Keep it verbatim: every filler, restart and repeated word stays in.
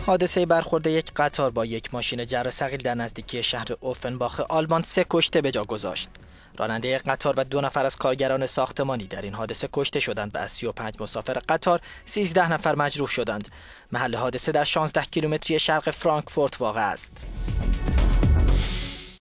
حادثه برخورد یک قطار با یک ماشین جر ثقیل در نزدیکی شهر اوفنباخ آلمان سه کشته به جا گذاشت. راننده قطار و دو نفر از کارگران ساختمانی در این حادثه کشته شدند و از سی و پنج مسافر قطار سیزده نفر مجروح شدند. محل حادثه در شانزده کیلومتری شرق فرانکفورت واقع است.